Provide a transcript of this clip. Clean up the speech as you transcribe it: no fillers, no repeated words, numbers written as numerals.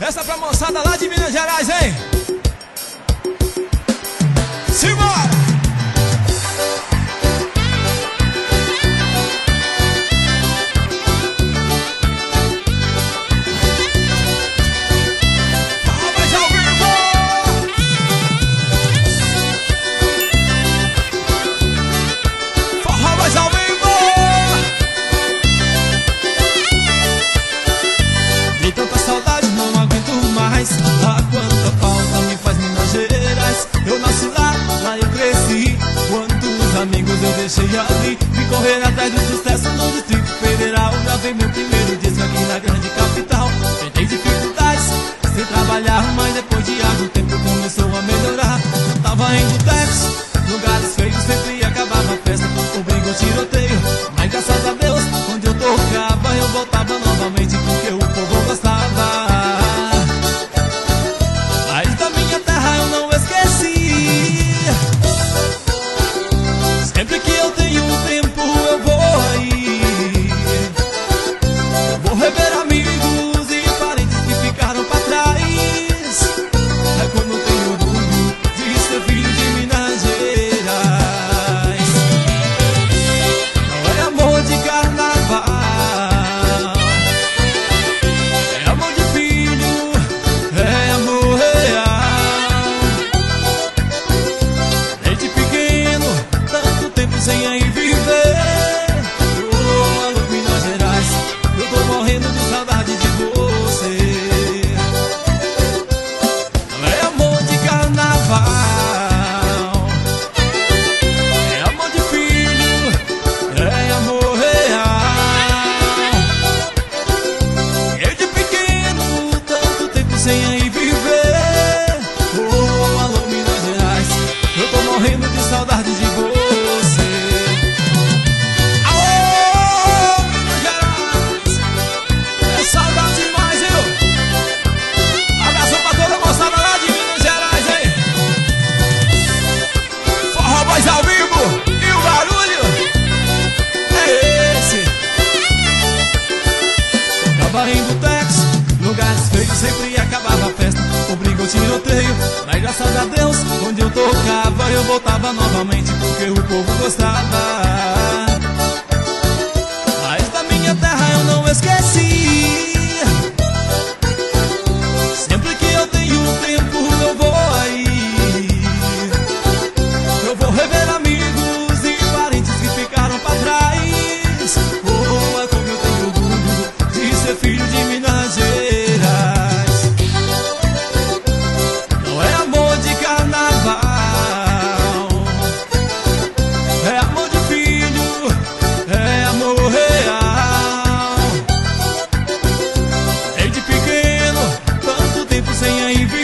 Essa pra moçada lá de Minas Gerais, hein? Simbora! Ah, quanta falta me faz Minas Gerais. Eu nasci lá, lá eu cresci. Quantos amigos eu deixei ali. Vim correr atrás do sucesso no Distrito Federal. Gravei meu primeiro disco aqui na grande capital. Tentei dificuldades, sem trabalhar, mas depois de algum tempo começou a melhorar. Tava em botecos, lugares feios, sempre acabava a festa com briga ou tiroteio. Mas graças a Deus, onde eu tocava, eu voltava novamente porque o povo gostava. Sempre que eu tenho tempo eu vou aí. Eu vou rever amigos e parentes que ficaram pra trás. É como eu tenho orgulho de ser filho de Minas Gerais. Não é amor de carnaval, é amor de filho, é amor real. Desde pequeno, tanto tempo sem aí viver. Oh, alô Minas Gerais, eu tô morrendo de saudade de você. Não é amor de carnaval, é amor de filho, é amor real. Desde pequeno, tanto tempo sem aí viver. Oh, alô Minas Gerais, eu tô morrendo de saudade de você. Ao vivo, e o barulho é esse. Tocava em botecos, lugares feios, sempre acabava a festa com briga ou tiroteio. Mas graças a Deus, onde eu tocava, eu voltava novamente porque o povo gostava. Mas da minha terra eu não esqueci. Sempre que eu tenho tempo eu vou aí. Eu vou rever amigos e parentes que ficaram pra trás. Oh, é como eu tenho orgulho de ser filho de Minas Gerais. Não é amor de carnaval, é amor de filho, é amor real. Desde pequeno, tanto tempo sem aí vir.